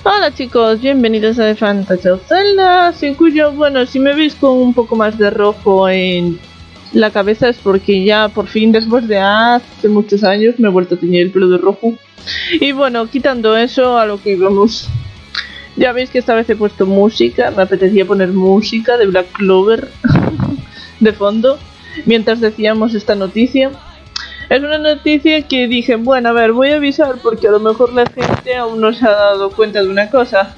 Hola chicos, bienvenidos a The Fantasy of Zelda, sin cuyo, bueno, si me veis con un poco más de rojo en la cabeza es porque ya por fin, después de hace muchos años, me he vuelto a teñir el pelo de rojo. Y bueno, quitando eso, a lo que íbamos. Ya veis que esta vez he puesto música, me apetecía poner música de Black Clover de fondo, mientras decíamos esta noticia. Es una noticia que dije, bueno, a ver, voy a avisar porque a lo mejor la gente aún no se ha dado cuenta de una cosa.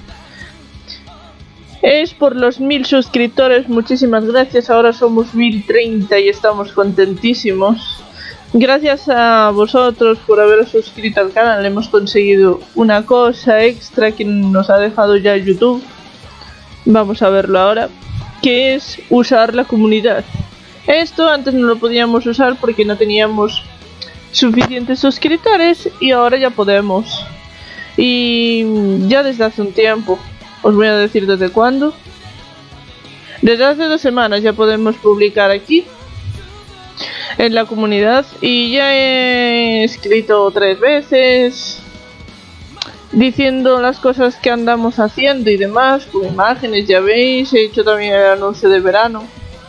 Es por los 1000 suscriptores, muchísimas gracias, ahora somos 1030 y estamos contentísimos. Gracias a vosotros por haber suscrito al canal, hemos conseguido una cosa extra que nos ha dejado ya YouTube. Vamos a verlo ahora, que es usar la comunidad. Esto antes no lo podíamos usar porque no teníamos suficientes suscriptores y ahora ya podemos. Y ya desde hace un tiempo, os voy a decir desde cuándo. Desde hace 2 semanas ya podemos publicar aquí en la comunidad y ya he escrito 3 veces diciendo las cosas que andamos haciendo y demás, con imágenes, ya veis, he hecho también el anuncio de verano.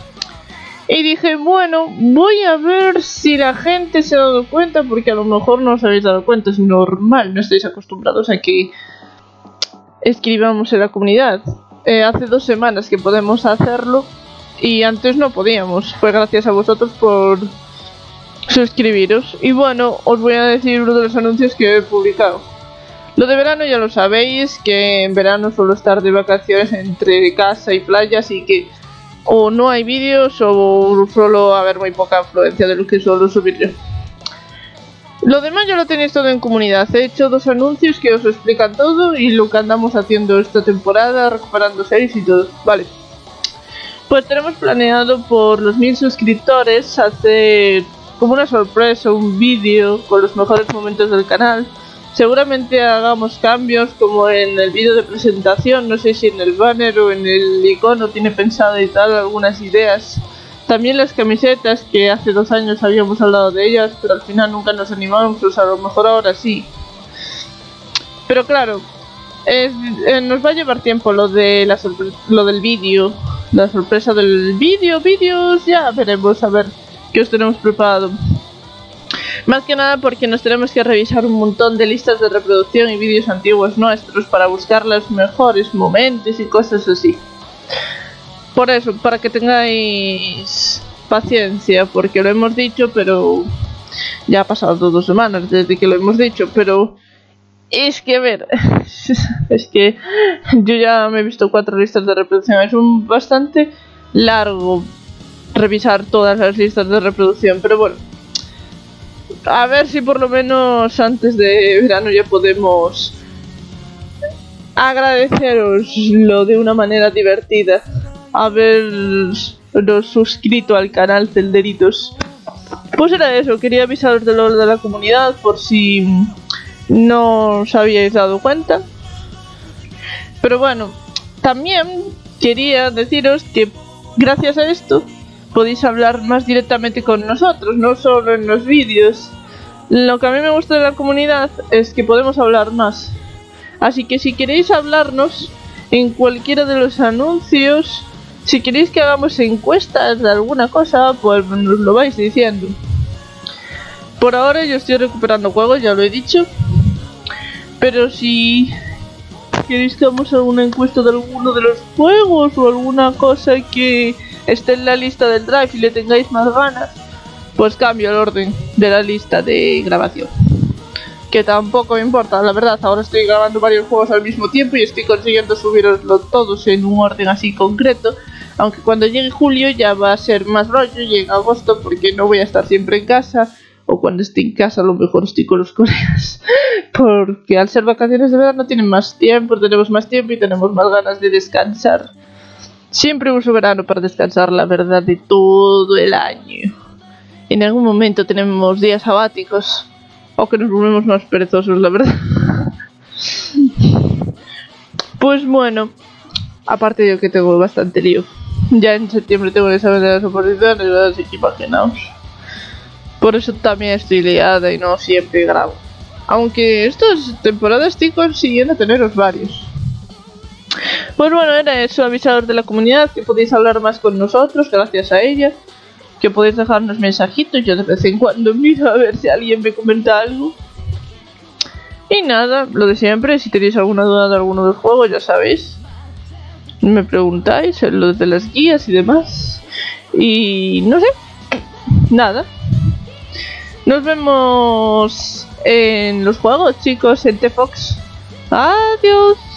Y dije, bueno, voy a ver si la gente se ha dado cuenta, porque a lo mejor no os habéis dado cuenta, es normal, no estáis acostumbrados a que escribamos en la comunidad. Hace 2 semanas que podemos hacerlo y antes no podíamos, fue gracias a vosotros por suscribiros. Y bueno, os voy a decir uno de los anuncios que he publicado. Lo de verano ya lo sabéis, que en verano suelo estar de vacaciones entre casa y playa, así que o no hay vídeos o suelo haber muy poca afluencia de lo que suelo subir yo. Lo demás ya lo tenéis todo en comunidad. He hecho 2 anuncios que os explican todo y lo que andamos haciendo esta temporada, recuperando series y todo. Vale. Pues tenemos planeado por los 1000 suscriptores hacer como una sorpresa, un vídeo con los mejores momentos del canal. Seguramente hagamos cambios como en el vídeo de presentación, no sé si en el banner o en el icono tiene pensado y tal, algunas ideas. También las camisetas, que hace 2 años habíamos hablado de ellas, pero al final nunca nos animamos, pues a lo mejor ahora sí. Pero claro, nos va a llevar tiempo lo de lo del vídeo, la sorpresa del vídeos, ya veremos a ver qué os tenemos preparado. Más que nada porque nos tenemos que revisar un montón de listas de reproducción y vídeos antiguos nuestros para buscar los mejores momentos y cosas así. Por eso, para que tengáis paciencia, porque lo hemos dicho, pero ya ha pasado 2 semanas desde que lo hemos dicho, pero es que a ver, es que yo ya me he visto 4 listas de reproducción, es bastante largo revisar todas las listas de reproducción, pero bueno. A ver si por lo menos antes de verano ya podemos agradeceroslo de una manera divertida. Haberos suscrito al canal Celderitos. Pues era eso, quería avisaros de lo de la comunidad por si no os habíais dado cuenta. Pero bueno, también quería deciros que gracias a esto podéis hablar más directamente con nosotros, no solo en los vídeos. Lo que a mí me gusta de la comunidad es que podemos hablar más. Así que si queréis hablarnos en cualquiera de los anuncios, si queréis que hagamos encuestas de alguna cosa, pues nos lo vais diciendo. Por ahora yo estoy recuperando juegos, ya lo he dicho. Pero si queréis que hagamos alguna encuesta de alguno de los juegos o alguna cosa que esté en la lista del drive y le tengáis más ganas, pues cambio el orden de la lista de grabación, que tampoco me importa, la verdad. Ahora estoy grabando varios juegos al mismo tiempo y estoy consiguiendo subiroslos todos en un orden así concreto, aunque cuando llegue julio ya va a ser más rollo, llega agosto porque no voy a estar siempre en casa, o cuando esté en casa a lo mejor estoy con los colegas, porque al ser vacaciones de verano tienen más tiempo, tenemos más tiempo y tenemos más ganas de descansar. Siempre uso verano para descansar, la verdad, de todo el año. En algún momento tenemos días sabáticos, o que nos volvemos más perezosos, la verdad. Pues bueno, aparte yo que tengo bastante lío. Ya en septiembre tengo el examen de las oposiciones, así que imaginaos. Por eso también estoy liada y no siempre grabo. Aunque estas temporadas estoy consiguiendo teneros varios. Pues bueno, era eso, avisaros de la comunidad, que podéis hablar más con nosotros gracias a ella, que podéis dejarnos mensajitos, yo de vez en cuando miro a ver si alguien me comenta algo. Y nada, lo de siempre, si tenéis alguna duda de alguno del juego, ya sabéis, me preguntáis en lo de las guías y demás. Y no sé, nada. Nos vemos en los juegos, chicos, en T-Fox. Adiós.